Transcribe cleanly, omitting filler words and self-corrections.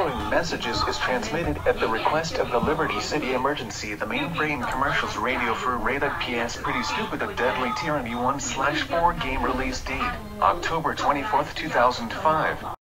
following messages is transmitted at the request of the Liberty City Emergency. The Mainframe commercials radio for rated PS Pretty Stupid of Deadly Tyranny 1/4 game release date, October 24th, 2005.